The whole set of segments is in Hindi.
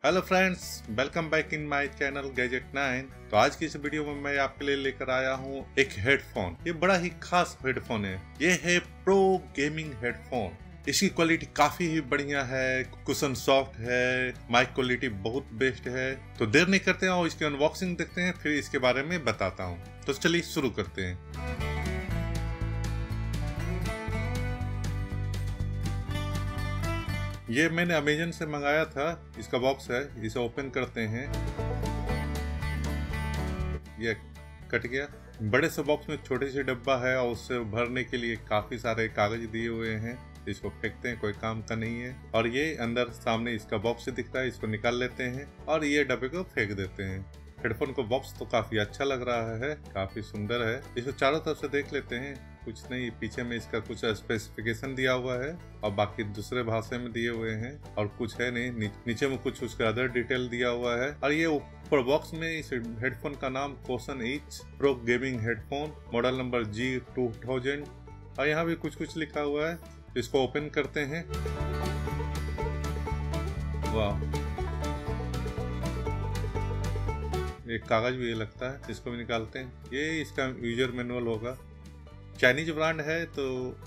Hello friends, welcome back in my channel gadget 9। तो आज की इस वीडियो में मैं आपके लिए लेकर आया हूँ एक हेडफोन। ये बड़ा ही खास हेडफोन है। ये है प्रो गेमिंग हेडफोन। इसकी क्वालिटी काफी ही बढ़िया है, कुशन सॉफ्ट है, माइक क्वालिटी बहुत बेस्ट है। तो देर नहीं करते हैं और इसकी अनबॉक्सिंग देखते हैं, फिर इसके बारे में बताता हूँ। तो चलिए शुरू करते हैं। ये मैंने अमेजन से मंगाया था। इसका बॉक्स है, इसे ओपन करते हैं। ये कट गया। बड़े से बॉक्स में छोटी सी डब्बा है और उससे भरने के लिए काफी सारे कागज दिए हुए हैं। इसको फेंकते हैं, कोई काम का नहीं है। और ये अंदर सामने इसका बॉक्स दिख रहा है, इसको निकाल लेते हैं और ये डब्बे को फेंक देते हैं। हेडफोन का बॉक्स तो काफी अच्छा लग रहा है, काफी सुंदर है। इसको चारों तरफ से देख लेते हैं। कुछ नहीं, पीछे में इसका कुछ स्पेसिफिकेशन दिया हुआ है और बाकी दूसरे भाषा में दिए हुए हैं और कुछ है नहीं। नीचे में कुछ उसका अदर डिटेल दिया हुआ है। और ये ऊपर बॉक्स में इस हेडफोन का नाम question each pro gaming headphone, model number G2000। और यहाँ भी कुछ लिखा हुआ है। इसको ओपन करते हैं। वाह, एक कागज भी ये लगता है, इसको भी निकालते हैं। ये इसका यूजर मैनुअल होगा। चाइनीज ब्रांड है तो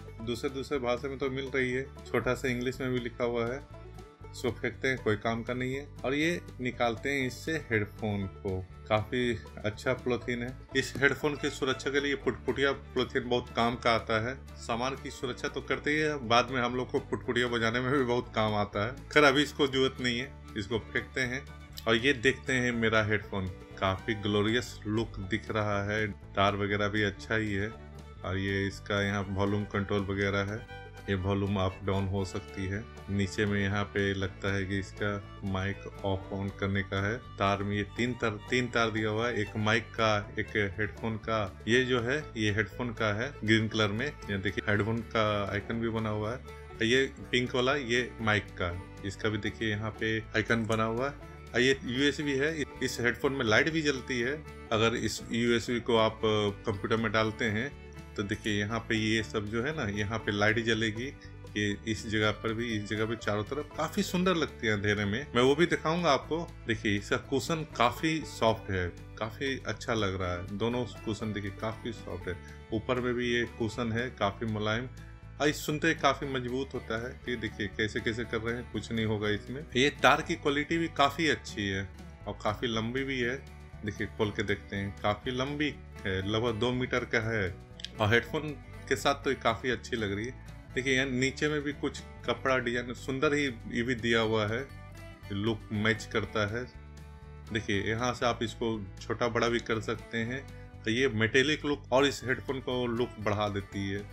दूसरे भाषा में तो मिल रही है। छोटा सा इंग्लिश में भी लिखा हुआ है। इसको फेंकते हैं, कोई काम का नहीं है। और ये निकालते हैं इससे हेडफोन को। काफी अच्छा पॉलीथीन है। इस हेडफोन की सुरक्षा के लिए पुटपुटिया पॉलीथीन बहुत काम का आता है। सामान की सुरक्षा तो करते ही है, बाद में हम लोग को पुटपुटिया बजाने में भी बहुत काम आता है। खैर अभी इसको जरूरत नहीं है, इसको फेंकते हैं। और ये देखते हैं मेरा हेडफोन, काफी ग्लोरियस लुक दिख रहा है। तार वगैरह भी अच्छा ही है। और ये इसका यहाँ वॉल्यूम कंट्रोल वगैरह है। ये वॉल्यूम अप डाउन हो सकती है। नीचे में यहाँ पे लगता है कि इसका माइक ऑफ ऑन करने का है। तार में ये तीन तार दिया हुआ है, एक माइक का, एक हेडफोन का। ये जो है ये हेडफोन का है, ग्रीन कलर में। ये देखिए हेडफोन का आइकन भी बना हुआ है। ये पिंक वाला ये माइक का, इसका भी देखिए यहाँ पे आइकन बना हुआ है। ये USB है। इस हेडफोन में लाइट भी जलती है। अगर इस USB को आप कंप्यूटर में डालते हैं तो देखिए यहाँ पे ये सब जो है ना, यहाँ पे लाइट जलेगी। ये इस जगह पर भी, इस जगह पे चारों तरफ काफी सुंदर लगती है अंधेरे में। मैं वो भी दिखाऊंगा आपको। देखिए इसका कुशन काफी सॉफ्ट है, काफी अच्छा लग रहा है। दोनों कुशन देखिए काफी सॉफ्ट है। ऊपर में भी ये कुशन है, काफी मुलायम। सुनते काफी मजबूत होता है। ये देखिए कैसे कर रहे हैं, कुछ नहीं होगा इसमें। ये तार की क्वालिटी भी काफी अच्छी है और काफी लंबी भी है। देखिए खोल के देखते हैं, काफी लंबी है, लगभग 2 मीटर का है। और हेडफोन के साथ तो ये काफी अच्छी लग रही है। देखिए यहाँ नीचे में भी कुछ कपड़ा डिजाइन सुंदर ही ये भी दिया हुआ है, लुक मैच करता है। देखिए यहाँ से आप इसको छोटा बड़ा भी कर सकते हैं। तो ये मेटेलिक लुक और इस हेडफोन को लुक बढ़ा देती है।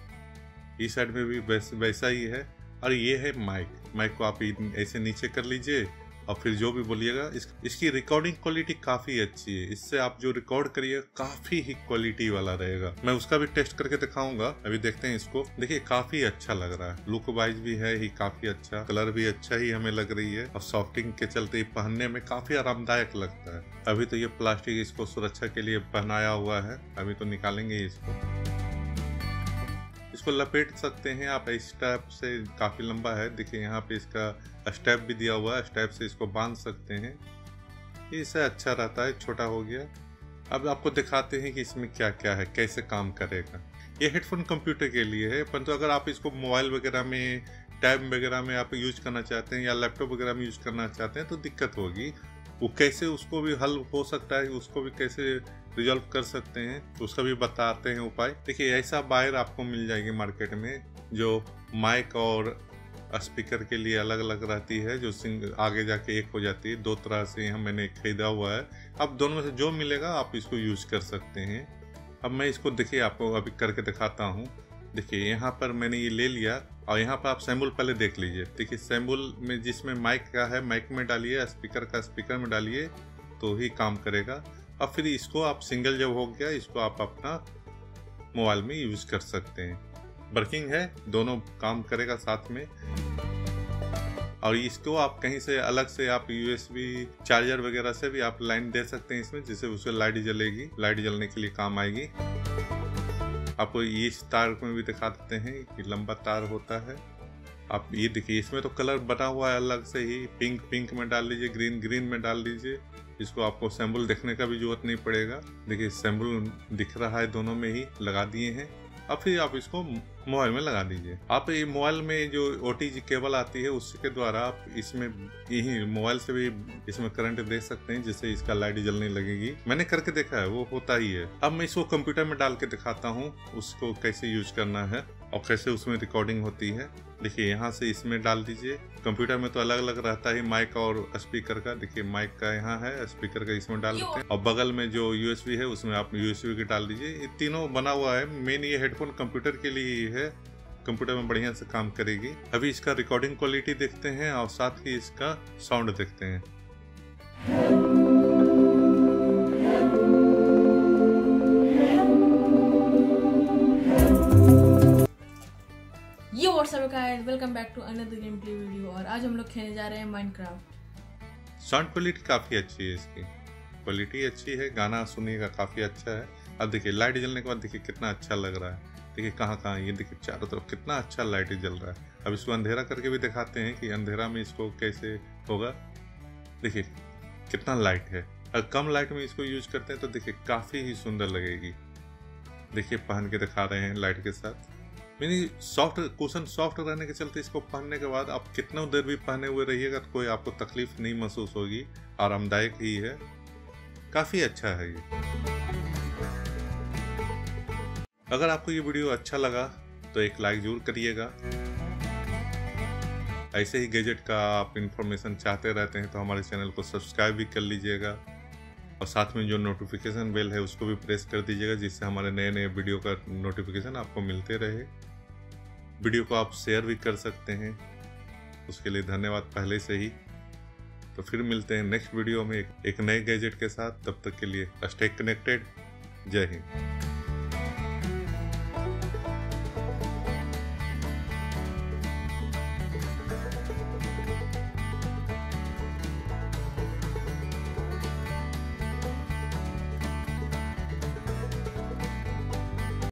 इस साइड में भी वैसा ही है। और ये है माइक को आप ऐसे नीचे कर लीजिए और फिर जो भी बोलिएगा। इसकी रिकॉर्डिंग क्वालिटी काफी अच्छी है। इससे आप जो रिकॉर्ड करिए काफी ही क्वालिटी वाला रहेगा। मैं उसका भी टेस्ट करके दिखाऊंगा। अभी देखते हैं इसको। देखिए काफी अच्छा लग रहा है, लुक वाइज भी है ही काफी अच्छा, कलर भी अच्छा ही हमें लग रही है। और सॉफ्टिंग के चलते पहनने में काफी आरामदायक लगता है। अभी तो ये प्लास्टिक इसको सुरक्षा के लिए पहनाया हुआ है, अभी तो निकालेंगे इसको लपेट सकते हैं आप स्टेप से। काफी लंबा है। देखिए यहाँ पे इसका स्टेप भी दिया हुआ है, स्टेप से इसको बांध सकते हैं। इससे अच्छा रहता है। छोटा हो गया। अब आपको दिखाते हैं कि इसमें क्या क्या है, कैसे काम करेगा। ये हेडफोन कंप्यूटर के लिए है, परंतु अगर आप इसको मोबाइल वगैरह में, टैब वगैरह में आप यूज करना चाहते हैं या लैपटॉप वगैरह में यूज करना चाहते हैं तो दिक्कत होगी। वो कैसे उसको भी हल हो सकता है, उसको भी कैसे रिजॉल्व कर सकते हैं, तो उसका भी बताते हैं उपाय। देखिए ऐसा वायर आपको मिल जाएगी मार्केट में जो माइक और स्पीकर के लिए अलग अलग रहती है, जो आगे जाके एक हो जाती है। 2 तरह से मैंने खरीदा हुआ है। अब दोनों में से जो मिलेगा आप इसको यूज कर सकते हैं। अब मैं इसको देखिए आपको अभी करके दिखाता हूँ। देखिए यहाँ पर मैंने ये ले लिया और यहाँ पर आप सैम्बल पहले देख लीजिए। देखिए सैम्बल में जिसमें माइक का है माइक में डालिए, स्पीकर का स्पीकर में डालिए तो ही काम करेगा। अब फिर इसको आप सिंगल जब हो गया, इसको आप अपना मोबाइल में यूज कर सकते हैं। वर्किंग है, दोनों काम करेगा साथ में। और इसको आप कहीं से अलग से आप USB चार्जर वगैरह से भी आप लाइन दे सकते हैं इसमें, जिससे उससे लाइट जलेगी, लाइट जलने के लिए काम आएगी। आपको इस तार में भी दिखा देते हैं कि लंबा तार होता है। आप ये देखिए, इसमें तो कलर बना हुआ है अलग से ही, पिंक में डाल लीजिए, ग्रीन में डाल दीजिए। इसको आपको सैम्बल देखने का भी जरूरत नहीं पड़ेगा। देखिए सैम्बल दिख रहा है, दोनों में ही लगा दिए हैं। अब फिर आप इसको मोबाइल में लगा दीजिए। आप ये मोबाइल में जो OTG केबल आती है उसके द्वारा आप इसमें यही मोबाइल से भी इसमें करंट दे सकते हैं, जिससे इसका लाइट जलने लगेगी। मैंने करके देखा है, वो होता ही है। अब मैं इसको कंप्यूटर में डाल के दिखाता हूँ उसको कैसे यूज करना है और कैसे उसमें रिकॉर्डिंग होती है। देखिए यहाँ से इसमें डाल दीजिए। कंप्यूटर में तो अलग अलग रहता है माइक और स्पीकर का। देखिए माइक का यहाँ है, स्पीकर का इसमें डाल देते हैं, और बगल में जो USB है उसमें आप USB के डाल दीजिए। ये तीनों बना हुआ है। मेन ये हेडफोन कंप्यूटर के लिए ही है, कंप्यूटर में बढ़िया से काम करेगी। अभी इसका रिकॉर्डिंग क्वालिटी देखते हैं और साथ ही इसका साउंड देखते हैं। ये what's up guys, welcome back to another game play video. और आज हम लोग खेलने जा रहे हैं माइनक्राफ्ट। साउंड क्वालिटी काफ़ी अच्छी है, इसकी क्वालिटी अच्छी है, गाना सुनिएगा काफ़ी अच्छा है। अब देखिए लाइट जलने के बाद देखिए कितना अच्छा लग रहा है। देखिए कहाँ ये देखिए चारों तरफ कितना अच्छा लाइट जल रहा है। अब इसको अंधेरा करके भी दिखाते हैं कि अंधेरा में इसको कैसे होगा। देखिए कितना लाइट है। अगर कम लाइट में इसको यूज करते हैं तो देखिए काफ़ी ही सुंदर लगेगी। देखिए पहन के दिखा रहे हैं लाइट के साथ। यानी सॉफ्ट कुशन सॉफ्ट रहने के चलते इसको पहनने के बाद आप कितना देर भी पहने हुए रहिएगा तो कोई आपको तकलीफ नहीं महसूस होगी, आरामदायक ही है, काफ़ी अच्छा है ये। अगर आपको ये वीडियो अच्छा लगा तो एक लाइक जरूर करिएगा। ऐसे ही गैजेट का आप इंफॉर्मेशन चाहते रहते हैं तो हमारे चैनल को सब्सक्राइब भी कर लीजिएगा, और साथ में जो नोटिफिकेशन बेल है उसको भी प्रेस कर दीजिएगा, जिससे हमारे नए वीडियो का नोटिफिकेशन आपको मिलते रहे। वीडियो को आप शेयर भी कर सकते हैं, उसके लिए धन्यवाद पहले से ही। तो फिर मिलते हैं नेक्स्ट वीडियो में एक नए गैजेट के साथ। तब तक के लिए स्टे कनेक्टेड। जय हिंद।